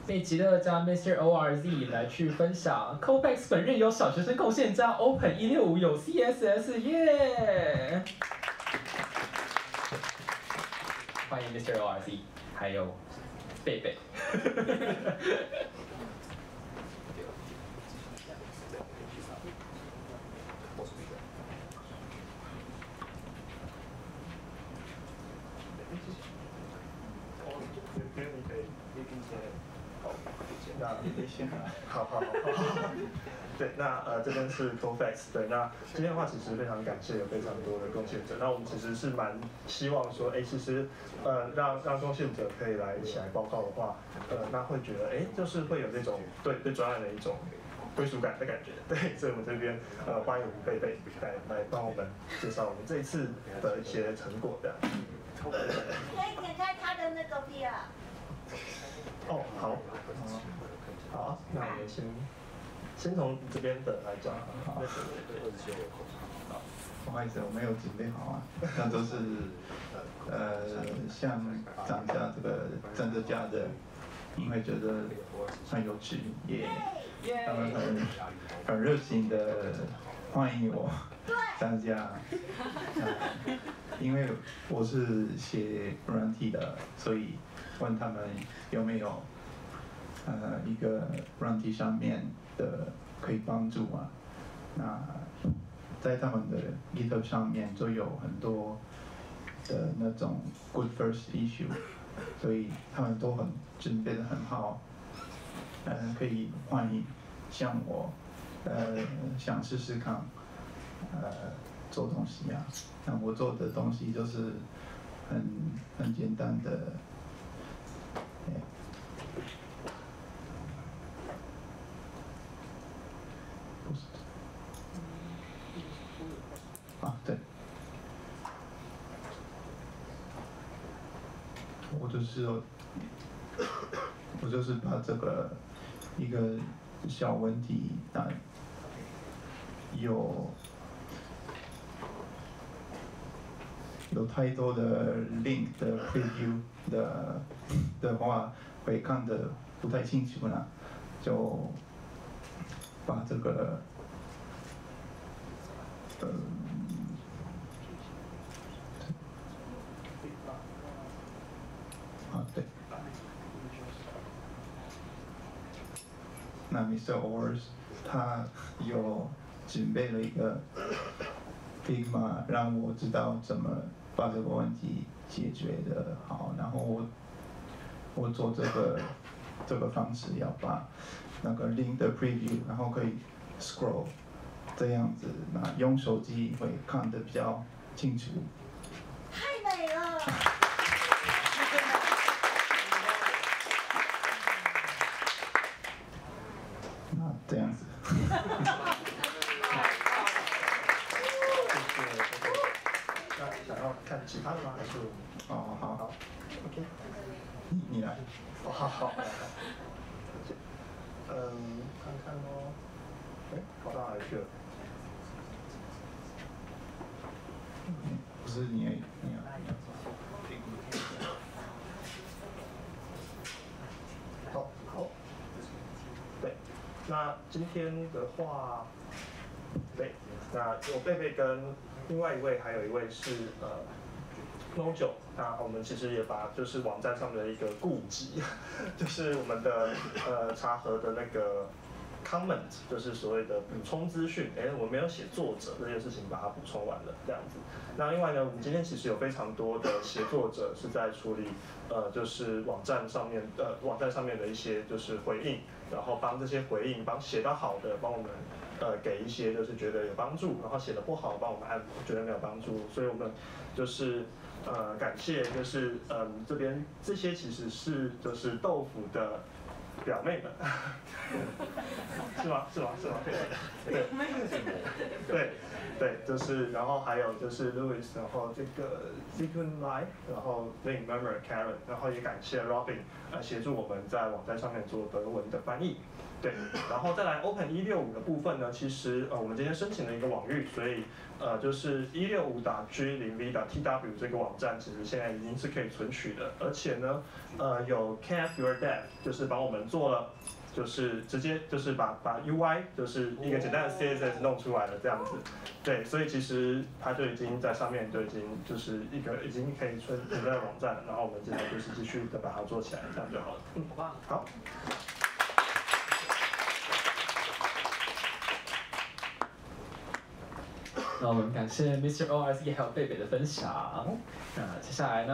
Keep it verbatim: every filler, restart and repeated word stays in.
贝吉乐加 Mister O R Z 来去分享 Copex 本日有小学生贡献加 Open 一六五有 C S S 耶！欢迎 Mister O R Z， 还有贝贝。 那好好好，对，那呃这边是 Copex， 对，那今天的话其实非常感谢有非常多的贡献者，那我们其实是蛮希望说，哎，其实呃让让贡献者可以来一起来报告的话，呃那会觉得哎就是会有那种对对专案的一种归属感的感觉，对，所以我们这边呃欢迎贝贝来来帮我们介绍我们这一次的一些成果的。 可以点开他的那个 V R。 哦，好，好，那我们先先从这边的来讲，好， 不好意思，我没有准备好啊，那都是呃像讲一下这个政治家的，因为觉得很有趣，也他们很很热情的欢迎我参加，呃，因为我是写软体的，所以问他们有没有呃一个软体上面的可以帮助啊，那在他们的 GitHub 上面就有很多的那种 good first issue， 所以他们都很准备的很好，呃可以欢迎像我呃想试试看呃做东西啊，那我做的东西就是很很简单的。啊，对，我就是我就是把这个一个小问题啊，有有太多的 link 的 preview 的的话，会看得不太清楚了，就把这个呃。啊，对。那 Mister Ors 他有准备了一个 Figma， 让我知道怎么把这个问题解决的好，然后我我做这个这个方式要把那个 link 的 preview， 然后可以 scroll 这样子，那用手机会看得比较清楚。 太美了。 那这样子。 那想要看其他的吗？还是？ 哦，好好 ，OK， 你你来。 哦，好好。嗯，看看哦。哎，跑到哪里去了？ 不是你，你啊。 好，好。对，那今天的话，对，那有贝贝跟另外一位，还有一位是呃 Mojo。那我们其实也把就是网站上面的一个顾籍，就是我们的呃查核的那个 comment， 就是所谓的补充资讯，哎，我没有写作者这件事情，把它补充完了这样子。那另外呢，我们今天其实有非常多的协作者是在处理呃就是网站上面呃网站上面的一些就是回应，然后帮这些回应帮写得好的帮我们呃给一些就是觉得有帮助，然后写得不好帮我们按觉得没有帮助，所以我们就是呃感谢就是嗯、呃、这边这些其实是就是豆腐的表妹们，是吗？是吗？是吗？对，对，对，就是然后还有就是 Louis， 然后这个 Zikun Lai， 然后 Lin Murmur Karen， 然后也感谢 Robin 呃协助我们在网站上面做德文的翻译。对，然后再来 Open 一六五的部分呢，其实呃我们今天申请了一个网域，所以呃就是一六五 G 零 V 点 T W 这个网站，其实现在已经是可以存取的，而且呢呃有 Can Your Dev 就是帮我们们做了。就是直接就是把把 U I 就是一个简单的 C S S 弄出来了这样子，对，所以其实它就已经在上面就已经就是一个已经可以存存在网站，然后我们接下来就是继续的把它做起来，这样就好了。嗯，好。 那我们感谢 Mister O R Z 还有贝贝的分享。那接下来呢？